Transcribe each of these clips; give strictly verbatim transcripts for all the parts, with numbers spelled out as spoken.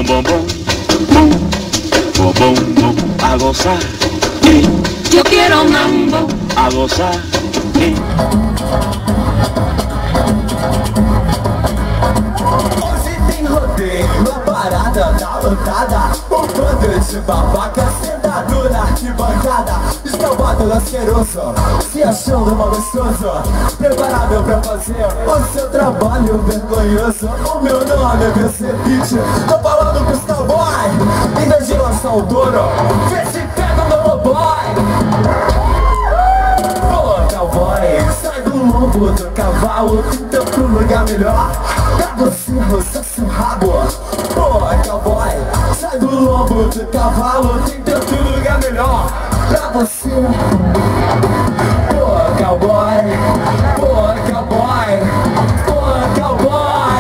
bom, bom, bom, bom, bom, a gozar, eh. Yo quiero mambo, A gozar, eh. Hoje tem rodeio, a parada tá lotada. Um bando de babaca sentado na arquibancada, escalvado asqueroso, se achando mal gostoso, preparável pra fazer o seu trabalho vergonhoso. O meu nome é B C Beat, tô falando pros cowboy, em vez de lançar o duro, vê se pega o meu boy. Pô, cowboy, sai do lombo do cavalo, tem tanto lugar melhor pra você roçar seu rabo. Pô, cowboy, sai do lombo do cavalo, tem tanto lugar melhor pra você. Pô, cowboy, pô, cowboy, pô, cowboy.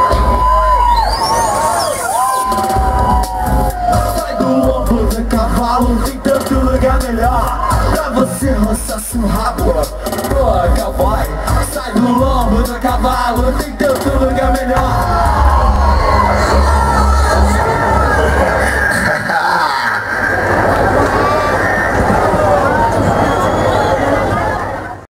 Sai do lombo do cavalo, tem tanto lugar melhor pra você roçar seu rabo. Pô, cowboy, sai do lombo do cavalo, tem tanto lugar melhor